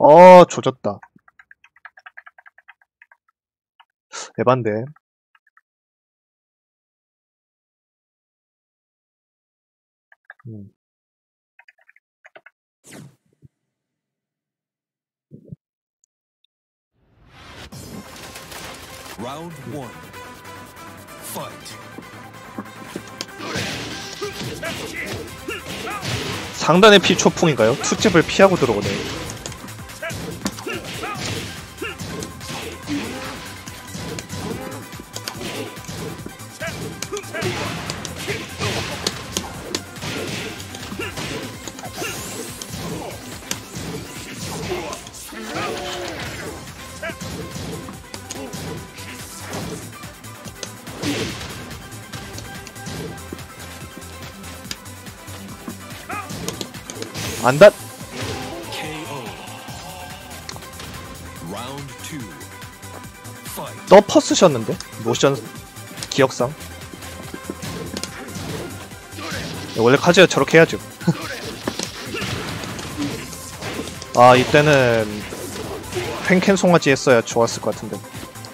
조졌다. 에반데. Round 1. Fight. 상단의 피 초풍인가요? 투집을 피하고 들어오네. 안다. KO. Round 2. Fight. 너퍼 쓰셨는데? 모션 기억상. 원래 카즈야 저렇게 해야죠. 아, 이때는 횡캔 송아지 했어야 좋았을 것 같은데.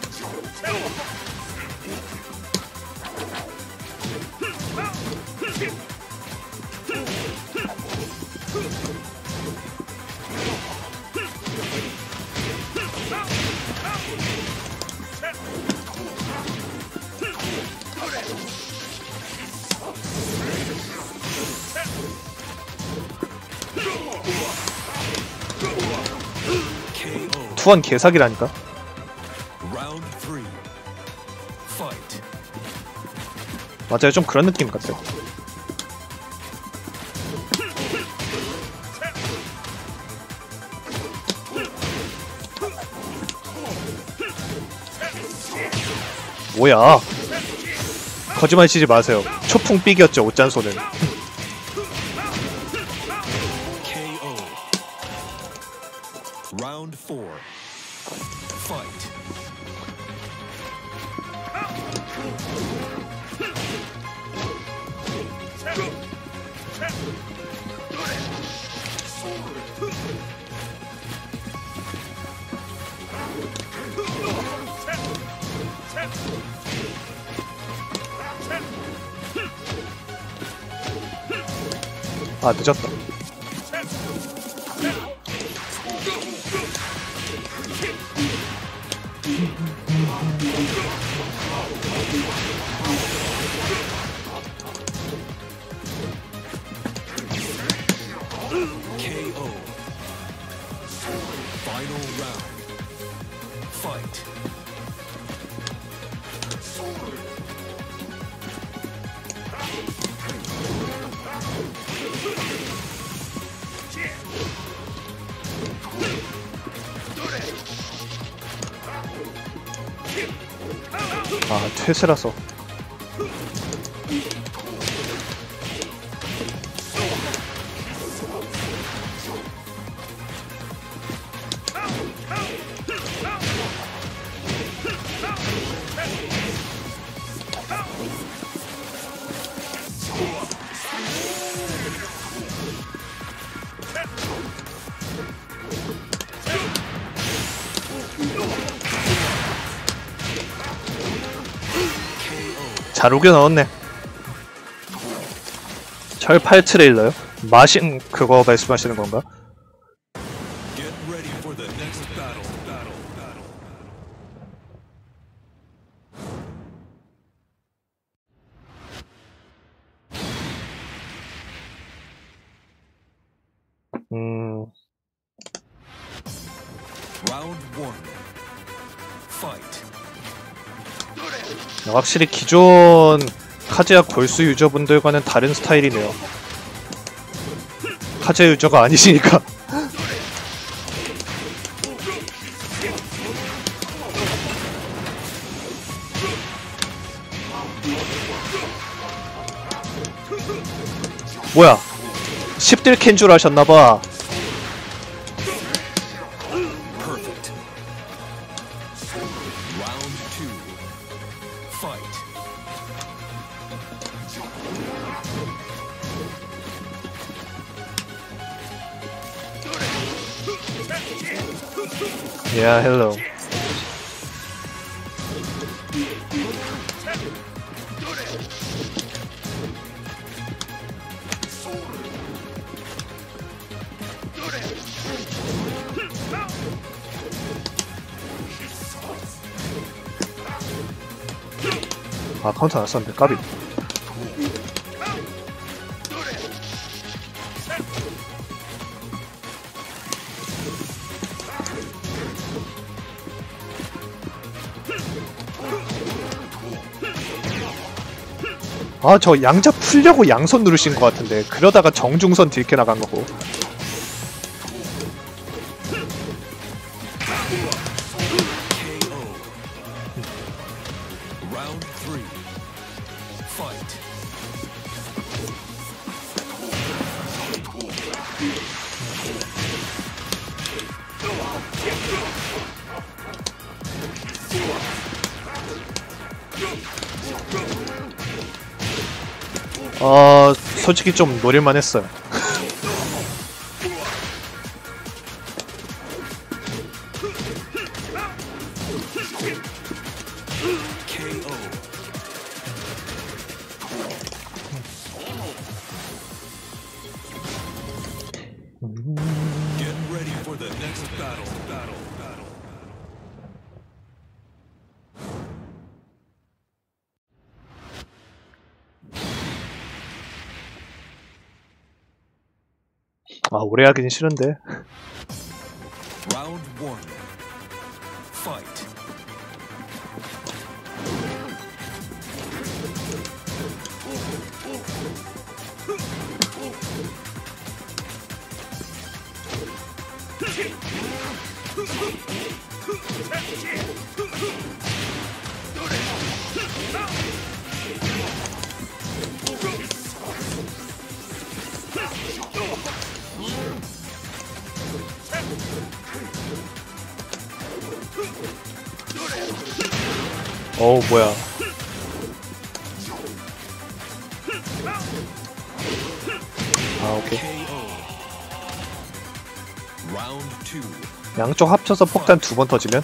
투원 개사기라니까. Round 3. Fight. 맞아요, 좀 그런 느낌 같아요. 뭐야? 거짓말 치지 마세요. 초풍 삑이었죠, 옷잔소는. KO. Round 4. Fight. 아, 늦었다. KO. Final round. Fight. 아, 퇴세라서. 잘 우겨 넣었네. 철팔 트레일러요? 마신 그거 말씀하시는 건가? Get ready for the next battle. Round 1. Fight. 확실히 기존 카즈야 골수 유저분들과는 다른 스타일이네요. 카즈야 유저가 아니시니까. 뭐야? 10딜 캔 줄 아셨나봐. Perfect. Round 2. Fight. Yeah, hello. 아, 카운터 안 썼는데, 까비. 아, 저 양자 풀려고 양손 누르신 것 같은데, 그러다가 정중선 딜캐 나간 거고. Round 3. Fight. 솔직히 좀 노릴만 했어요. KO. Get ready for the next battle. 아, 오래 하긴 싫은데. Round 1. Fight. 어우, 뭐야. 아, 오케이. KO. Round 2. 양쪽 합쳐서 폭탄 2번 터지면?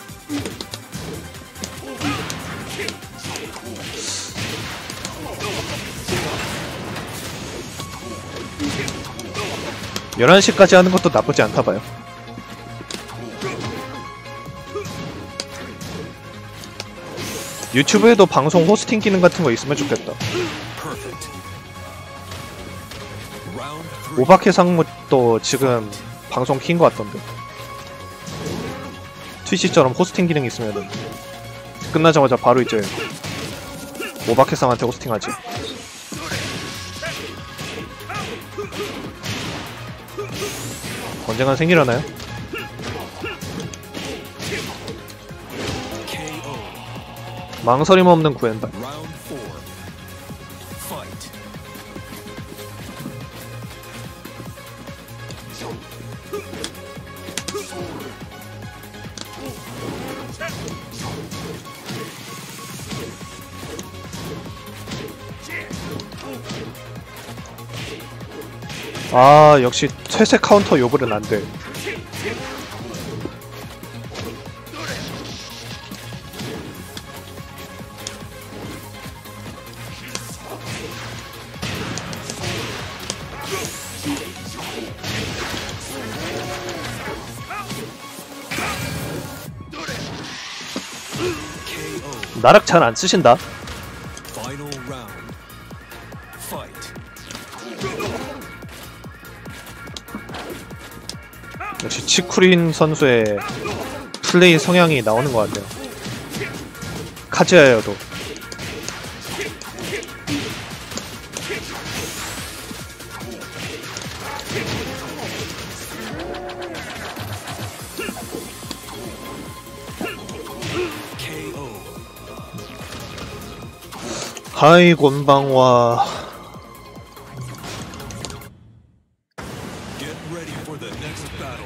(11시까지) 하는 것도 나쁘지 않다 봐요. 유튜브에도 방송 호스팅 기능 같은 거 있으면 좋겠다. Perfect. Round 3. 오박해 상무도 지금 방송 킨 거 같던데. 트위치처럼 호스팅 기능 있으면 끝나자마자 바로 이제 오박해 상한테 호스팅하지. 언젠간 생기려나요? KO. 망설임 없는 구현다. Round 4. Fight. 아, 역시 퇴색 카운터 요불은 안 돼. KO. 나락 잘 안 쓰신다. Final round. Fight. 역시 치쿠린 선수의 플레이 성향이 나오는 것 같네요. 카즈야여도. KO. 하이 곤방와. Get ready for the next battle.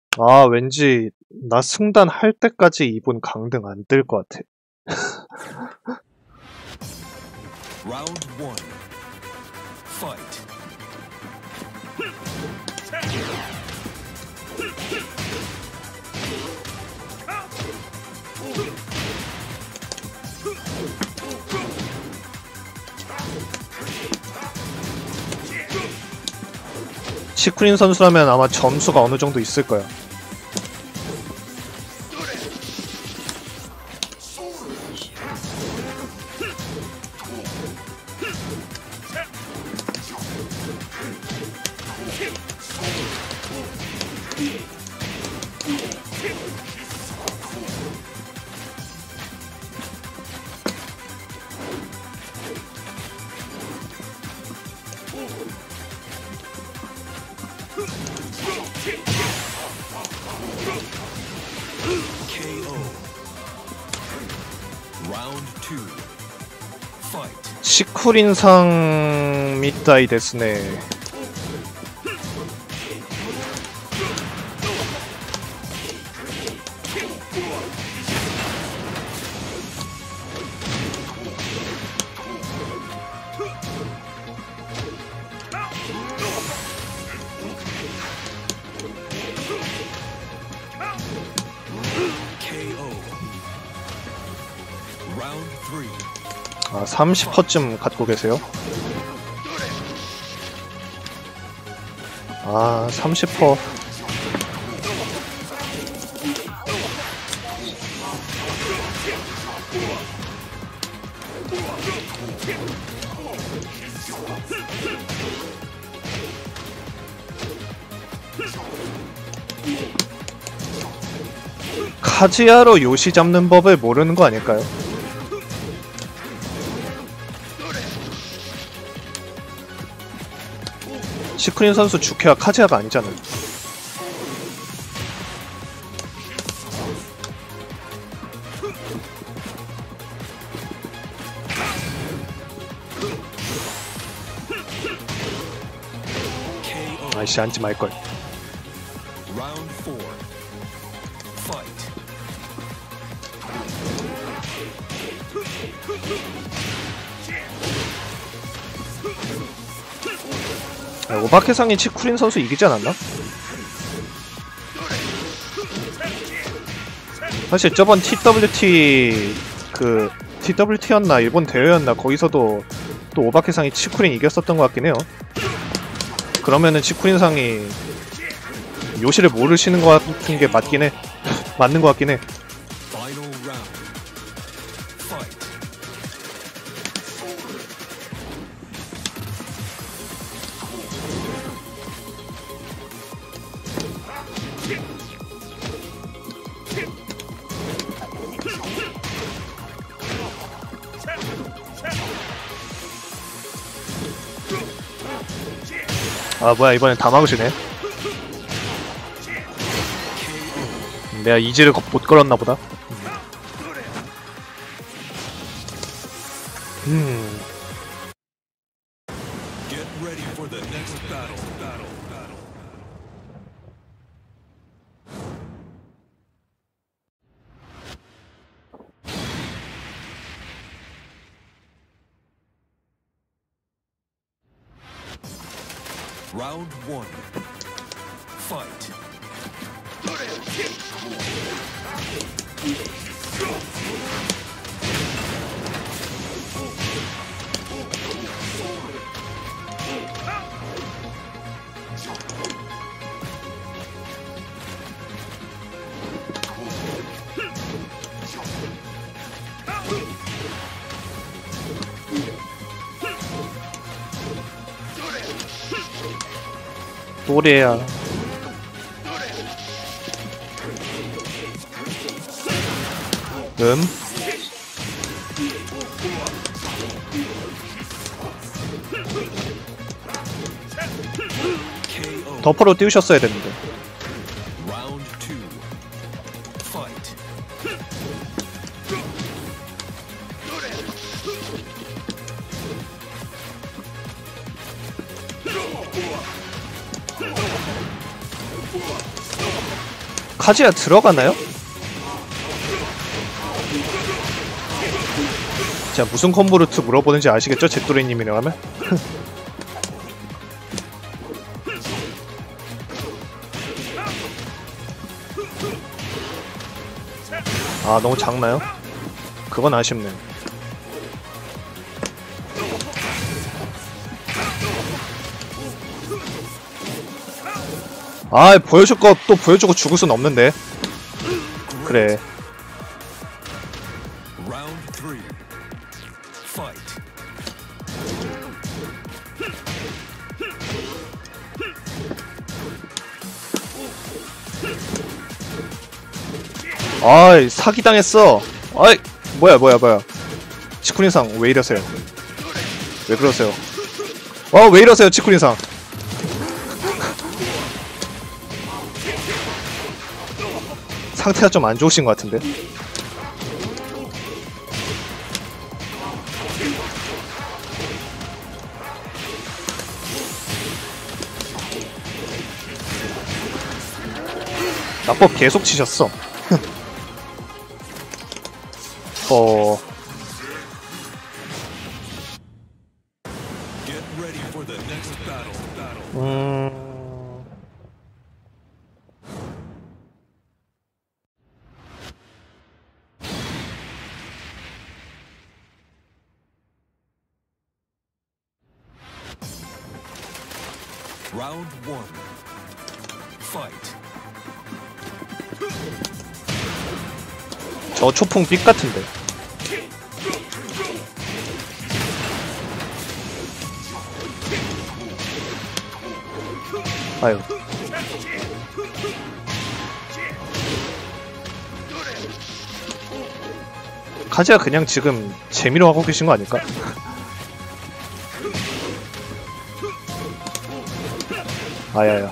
아, 왠지 나 승단 할 때까지 이분 강등 안 뜰 것 같아. Round one. Fight. 시크린 선수라면 아마 점수가 어느 정도 있을 거야. KO. Round two. Fight. 시크린상 미타이 데스네. KO. Round three. 아, 30%쯤 갖고 계세요? 아, 30%. 카지야로 요시 잡는 법을 모르는 거 아닐까요? 시크린 선수 주캐가 카지야가 아니잖아요. KO. 아이씨, 앉지 말걸. Round four. Fight. 아, 오바케상이 시크린 선수 이기지 않았나? 사실 저번 TWT였나 일본 대회였나 거기서도 또 오바케상이 치쿠린 이겼었던 것 같긴 해요. 그러면은 치쿠린상이 요시를 모르시는 것 같은 게 맞긴 해. 맞는 것 같긴 해. Final round. Fight. 아, 뭐야, 이번엔 다 막으시네. 내가 이지를 못 걸었나 보다. Get ready for the next battle. Round one. Fight. 또래야. KO. 더퍼로 띄우셨어야 됐는데. Round two. Fight. 카즈야 들어가나요? 자, 무슨 콤보 루트 물어보는지 아시겠죠? 잭도리님이라고 하면? 아, 너무 작나요? 그건 아쉽네. 아, 보여줄 거 또 보여주고 죽을 순 없는데. 그래. Round 3. Fight. 아이, 사기당했어. 아이, 뭐야. 치쿠린상 왜 이러세요? 왜 그러세요? 왜 이러세요, 치쿠린상? 상태가 좀 안 좋으신 것 같은데. 나법 계속 치셨어. Get ready for the next battle. Round 1. Fight. 저 초풍 삑 같은데. 아유. 카즈야 그냥 지금 재미로 하고 계신 거 아닐까? 아야야.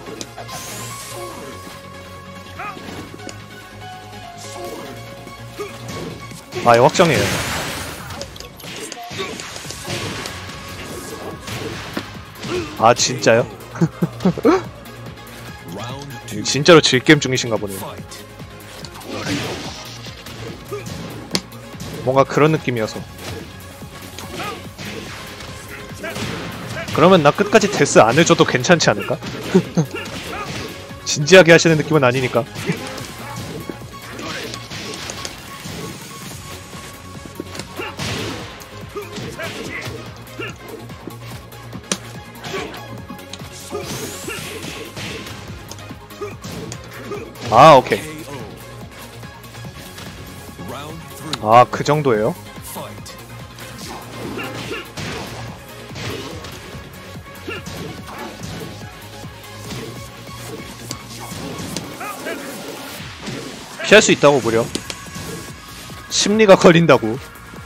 아, 확정이에요. 아, 진짜요? Round 2. 진짜로 질게임 중이신가 보네요. Fight. 뭔가 그런 느낌이어서. 그러면 나 끝까지 데스 안 해줘도 괜찮지 않을까? 진지하게 하시는 느낌은 아니니까. 아, 오케이. KO. Round 3. 아, 그 정도예요? Fight. 피할 수 있다고 무려. 심리가 걸린다고.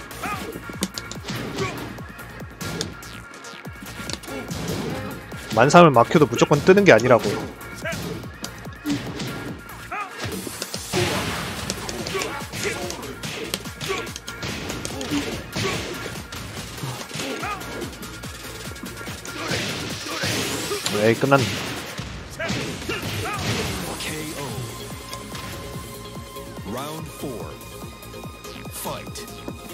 만삼을 막혀도 무조건 뜨는 게 아니라고. 에이, 끝났네. KO. Round 4. Fight.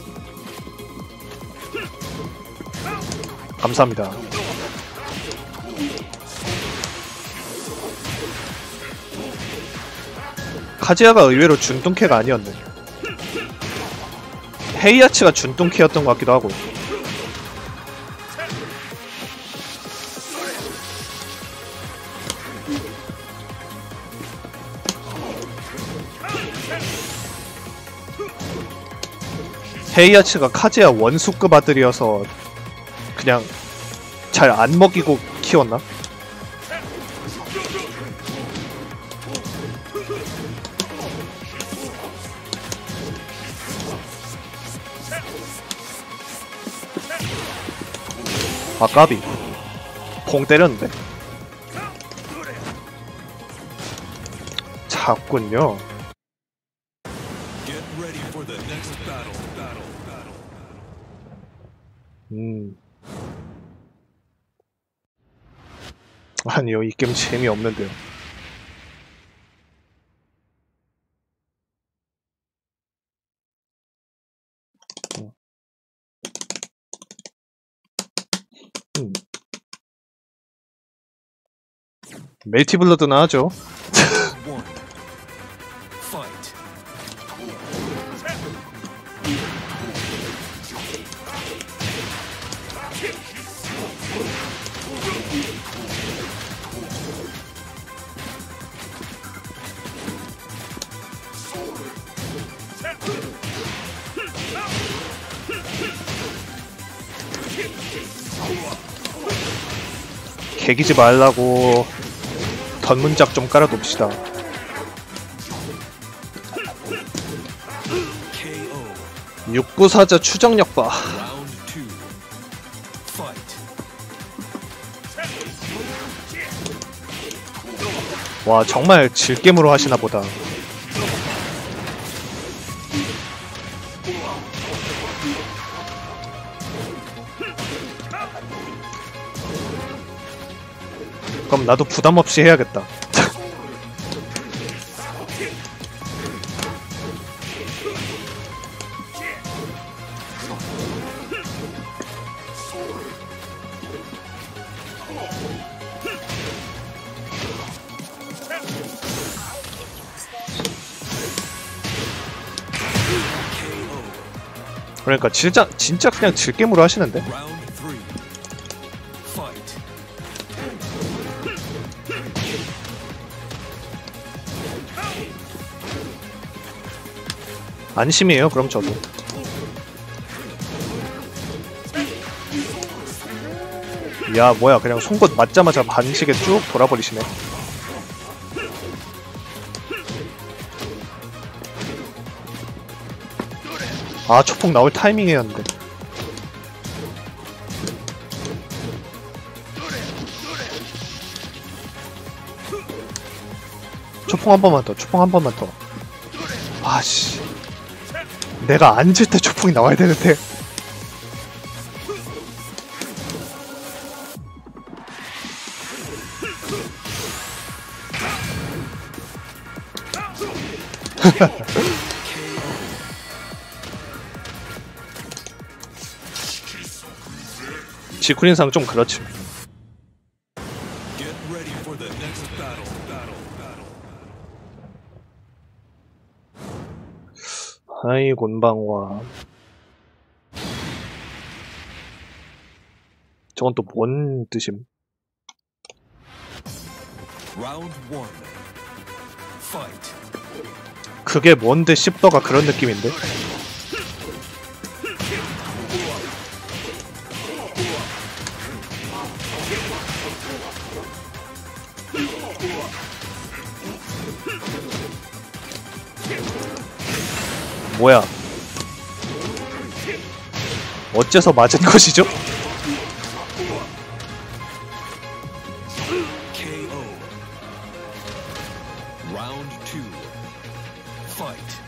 감사합니다. 카즈야가 의외로 준똥캐가 아니었네. 헤이아츠가 준똥캐였던 것 같기도 하고. 헤이아츠가 카즈야 원수급 아들이어서 그냥 잘 안 먹이고 키웠나? 아, 까비. 봉 때렸는데. 작군요. Get ready for the next battle. 아니요, 이 게임 재미없는데요. 멜티블러드나 하죠. One. Fight. 개기지 말라고 던문작 좀 깔아둡시다. KO. 육구사자 추정력 봐. Round 2. Fight. 와 정말 질겜으로 하시나 보다. 그럼 나도 부담 없이 해야겠다. 그러니까 진짜 그냥 질겜으로 하시는데? Round 3. Fight. 안심이에요. 그럼 저도. 야 뭐야 그냥 송곳 맞자마자 반시계 쭉 돌아버리시네. 아 초폭 나올 타이밍이었는데. 초폭 한 번만 더. 초폭 한 번만 더. 아씨 내가 앉을 때 초폭이 나와야 되는데. 지쿠린상 좀 그렇지. Get ready for the next battle. 아이 곤방와. 저건 또 뭔 뜻임? Round 1. Fight. 그게 뭔데 씹더가 그런 느낌인데? 뭐야? 어째서 맞은 것이죠? KO. Round 2. Fight.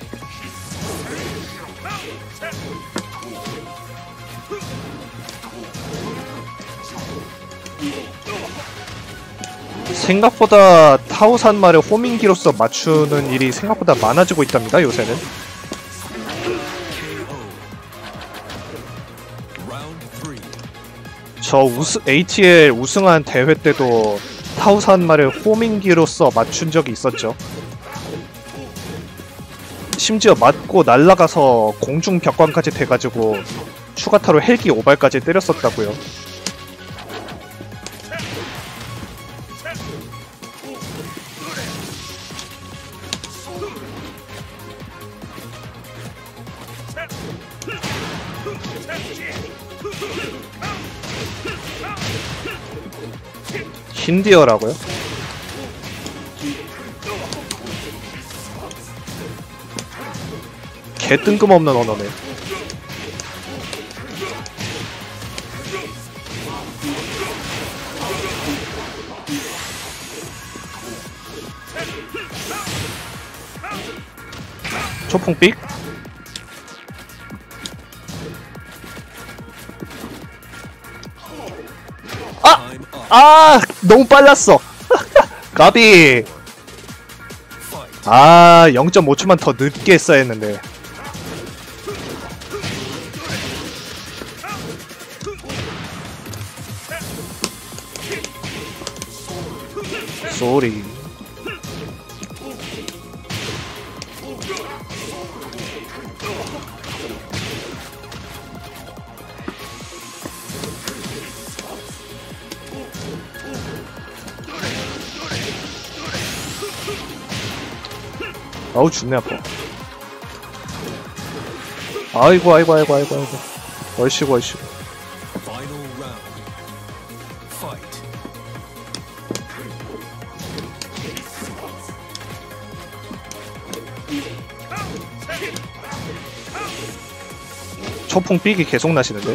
생각보다 타오산말을 호밍기로서 맞추는 일이 생각보다 많아지고 있답니다, 요새는. KO. Round 3. 저 ATL 우승한 대회 때도 타오산말을 호밍기로서 맞춘 적이 있었죠. 심지어 맞고 날아가서 공중 벽관까지 돼가지고 추가타로 헬기 오발까지 때렸었다고요. 힌디어라고요? 개 뜬금없는 언어네. 초풍삑? Time up. 아! 너무 빨랐어! 가비! Fight. 아, 0.5초만 더 늦게 했어야 했는데. 쏘리. 아우 죽네 아파. 아이고 아이고 아이고 아이고 아이고. 얼씨구 얼씨구. Final round. Fight. 초풍 삑이 계속 나시는데.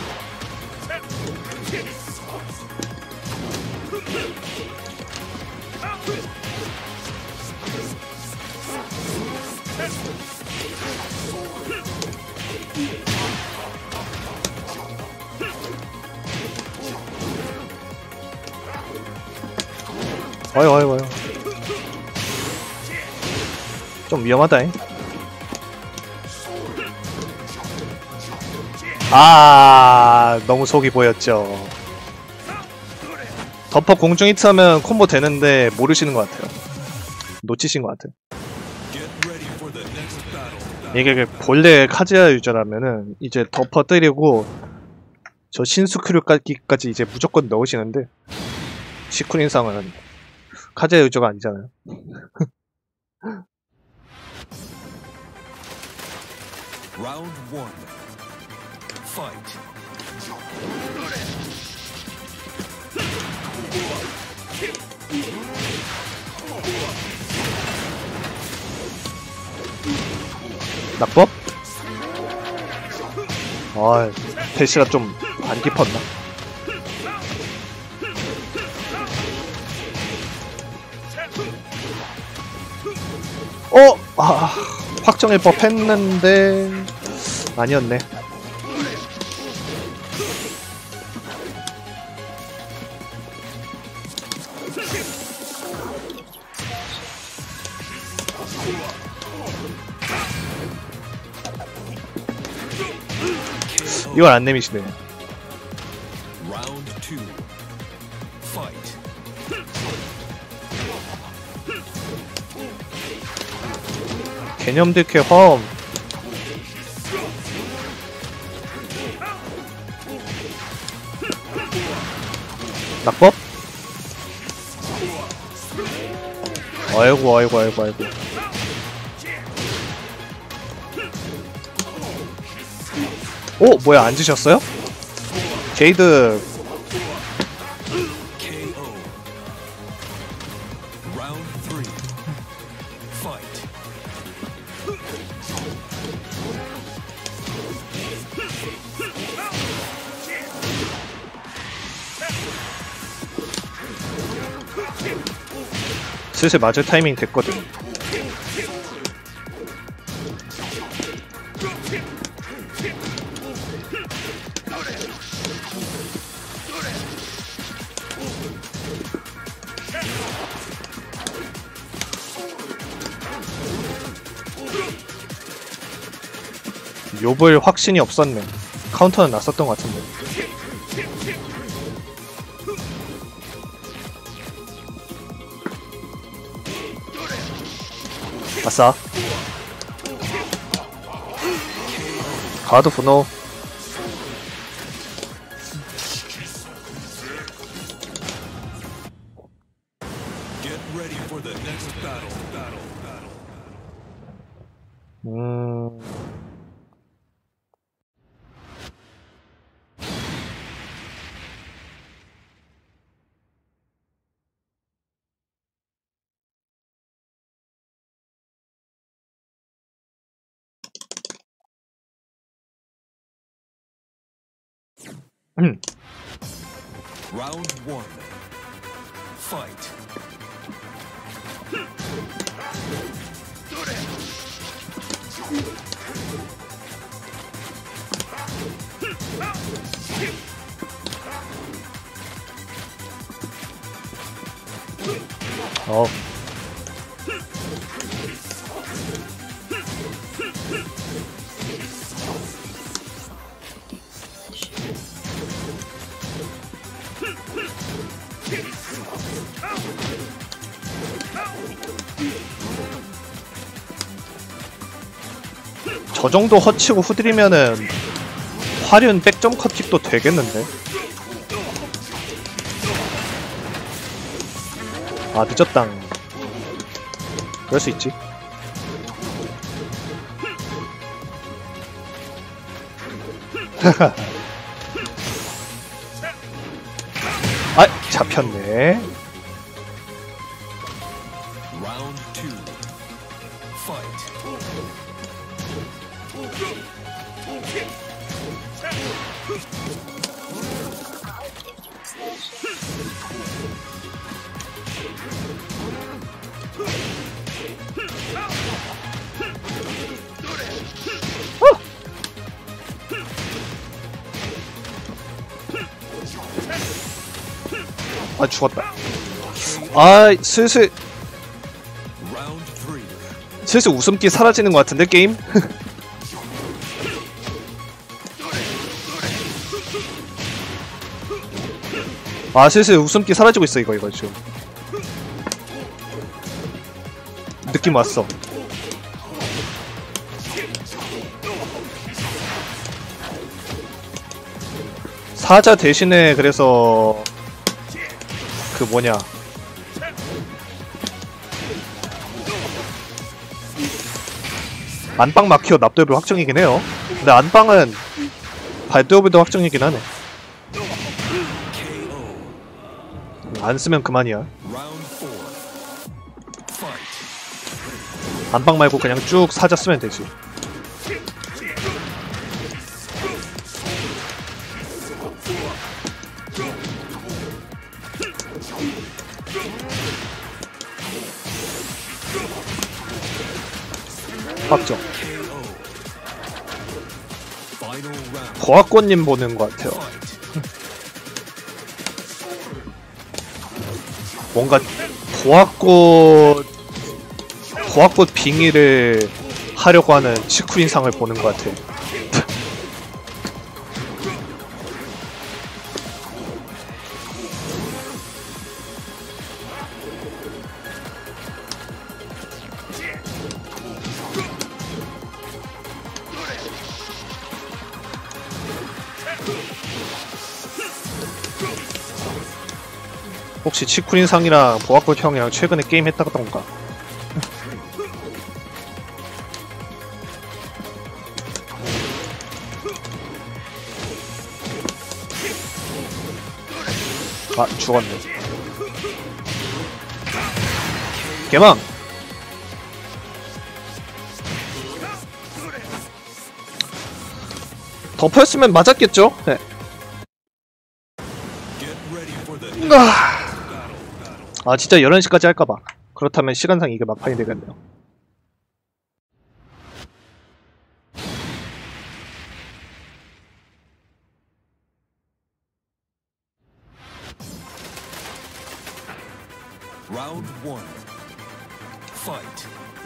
아유 아유 아유. 좀 위험하다잉. 아 너무 속이 보였죠. 덮어 공중 히트하면 콤보 되는데 모르시는 것 같아요. 놓치신 것 같아요. Get ready for the next battle. 이게 본래 카즈야 유저라면은 이제 덮어 때리고 저 신스크류까지 이제 무조건 넣으시는데 시쿠린상은 카즈야 유저가 아니잖아요. Round 1. Fight. 낙법? 아, 대시가 좀 안 깊었나? 아, 확정일 법 했는데 아니었네. 이걸 안 내미시네. Round 2. Fight. 개념 득회 화음. 낙법? 아이고 아이고 아이고 아이고. 오 뭐야 앉으셨어요? 게이드. KO. Round 3. Fight. 슬슬 맞을 타이밍 됐거든. 욥을 확신이 없었네. 카운터는 났었던 것 같은데. 아싸. 가드 분호. Get ready for the next battle. Round 1. Fight. 어. 저 정도 허치고 후드리면은 화륜 백점 컷킥도 되겠는데? 아, 늦었당. 그럴 수 있지. 아, 잡혔네. Round 2. Fight. 아, 죽었다. 아, 슬슬 Round 3. 슬슬 웃음기 사라지는 것 같은데 게임? 아, 슬슬 웃음기 사라지고 있어. 이거 지금 느낌 왔어. 사자 대신에 그래서 그 뭐냐, 안방 마키오 납도엽이 확정이긴 해요. 근데 안방은 발도엽도 확정이긴 하네. 안 쓰면 그만이야. Round 4. Fight. 안방 말고 그냥 쭉 사자 쓰면 되지. 확정. Final round. 보아꽃님 보는 것 같아요. Fight. 뭔가 보아꽃 빙의를 하려고 하는 치쿠린상을 보는 것 같아. 혹시 치쿠린상이랑 보아꽃 형이랑 최근에 게임 했다던가? 아, 죽었네. 개망! 덮였으면 맞았겠죠? 네. Get ready for the next 아, 진짜 11시까지 할까봐. 그렇다면 시간상 이게 막판이 되겠네요. Round 1. Fight.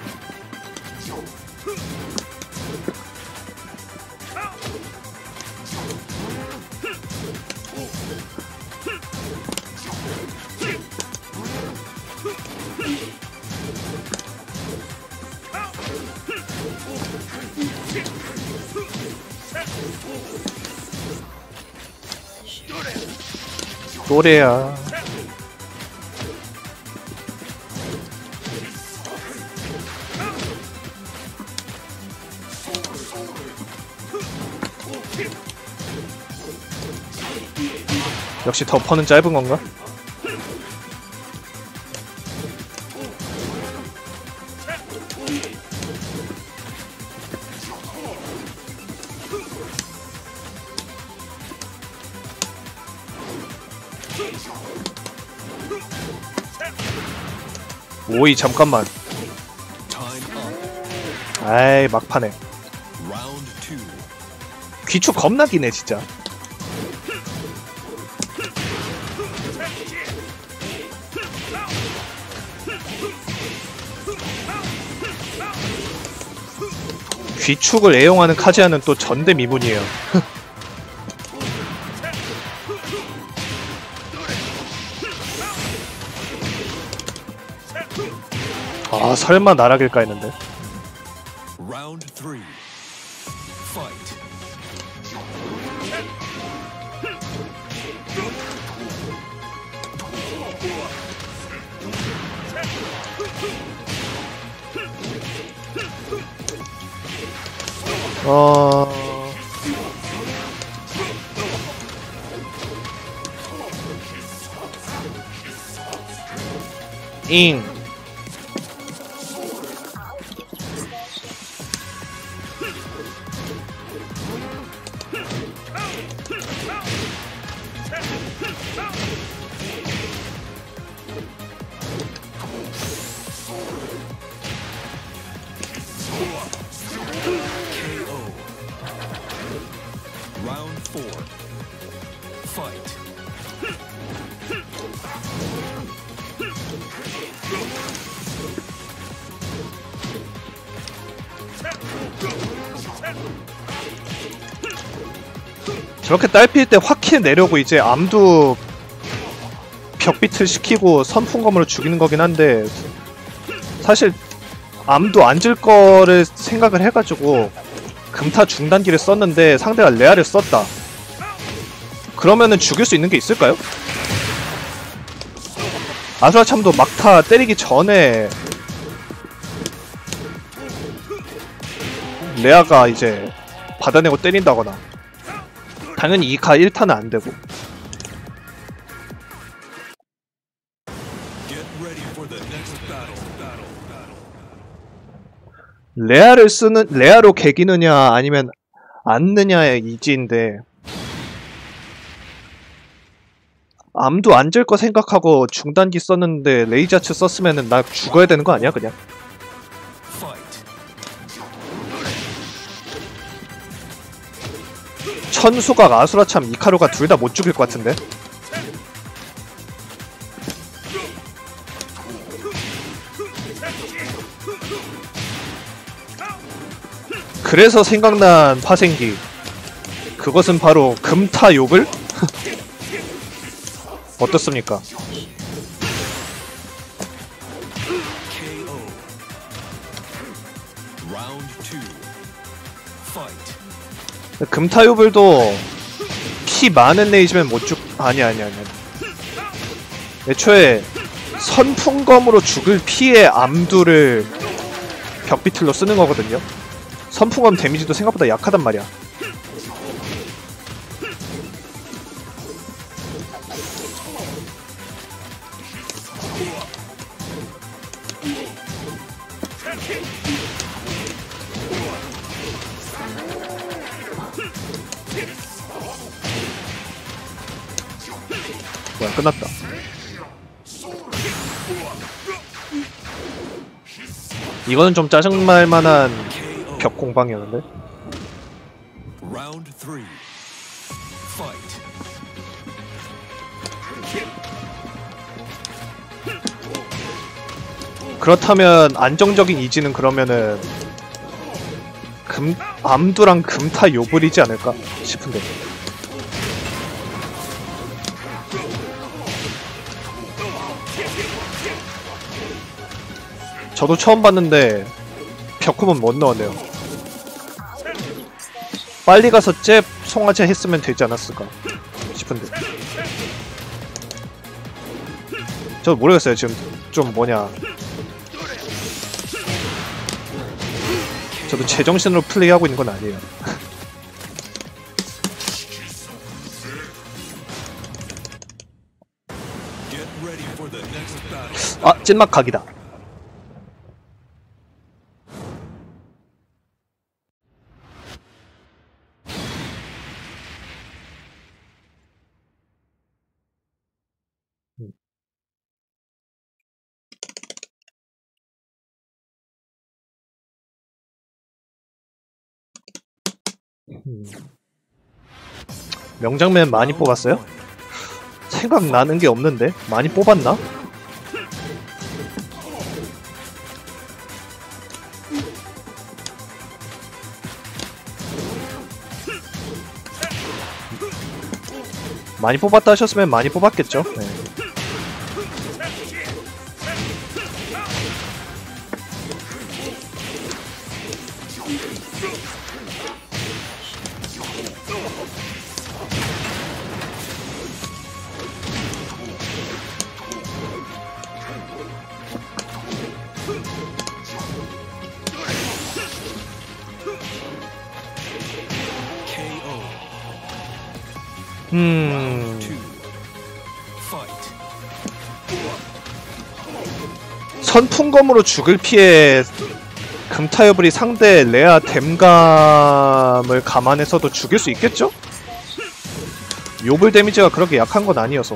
노래야. 역시 덮어는 짧은 건가? 오이, 잠깐만. Time up. 아이, 막판에 Round 2. 귀축 겁나 기네 진짜. 귀축을 애용하는 카지아는 또 전대미문이에요. 아, 설마 나락일까 했는데. Round 3. Fight. 잉. Round 4. Fight. 저렇게 딸필 때 확킬 내려고 이제 암두 벽비틀 시키고 선풍검으로 죽이는 거긴 한데, 사실 암두 앉을 거를 생각을 해가지고 금타 중단기를 썼는데 상대가 레아를 썼다. 그러면은 죽일 수 있는 게 있을까요? 아수라참도 막타 때리기 전에 레아가 이제 받아내고 때린다거나, 당연히 2카 1타는 안 되고. Get ready for the next battle. 레아를 쓰는, 레아로 개기느냐 아니면 앉느냐의 이지인데, 암도 앉을 거 생각하고 중단기 썼는데 레이자츠 썼으면은 나 죽어야 되는 거 아니야 그냥? Fight. 천수각, 아수라참, 이카루가 둘 다 못 죽일 것 같은데? 그래서 생각난 파생기, 그것은 바로 금타 욕을? 어떻습니까? KO. Round 2. Fight. 금타요블도 피 많은 레이지면 못 죽... 아니. 애초에 선풍검으로 죽을 피의 암두를 벽비틀로 쓰는 거거든요. 선풍검 데미지도 생각보다 약하단 말이야. 뭐야, 끝났다. 이거는 좀 짜증날 만한 벽 공방이었는데? Round 3. Fight. 그렇다면 안정적인 이지는 그러면은 암두랑 금타 요블이지 않을까 싶은데. 저도 처음 봤는데 벽홈은 못 넣었네요. 빨리 가서 잽 송아지 했으면 되지 않았을까 싶은데. 저 모르겠어요. 지금 좀 뭐냐, 저도 제정신으로 플레이하고 있는 건 아니에요. Get ready for the next battle. 아, 찐막 각이다. 명장면 많이 뽑았어요? 생각나는 게 없는데? 많이 뽑았나? 많이 뽑았다 하셨으면 많이 뽑았겠죠? 네. Two. Fight. 선풍검으로 죽을 피해 금타협을이 상대 레아 댐감을 감안해서도 죽일 수 있겠죠? 요블 데미지가 그렇게 약한 건 아니어서.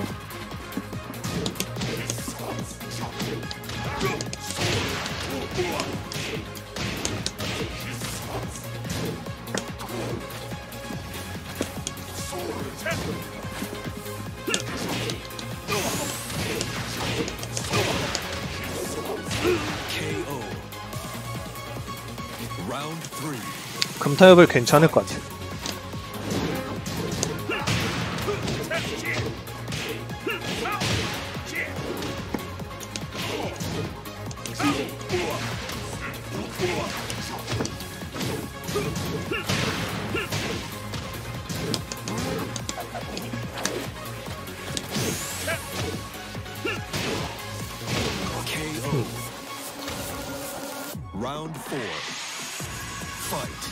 KO. Round 3. 금타협을 괜찮을 것 같아. KO. Round 4. Fight.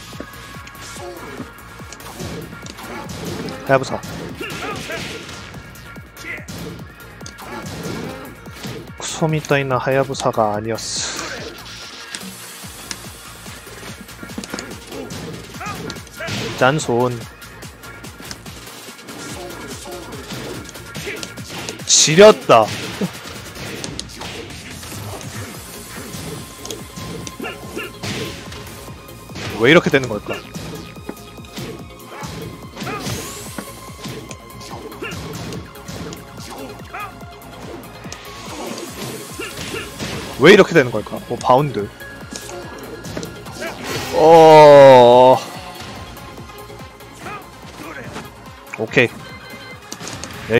하야부사. 쿠소미 따위나 하야부사가 아니었어. 짠손. 지렸다. 왜 이렇게 되는 걸까? 왜 이렇게 되는 걸까? 바운드. 오케이.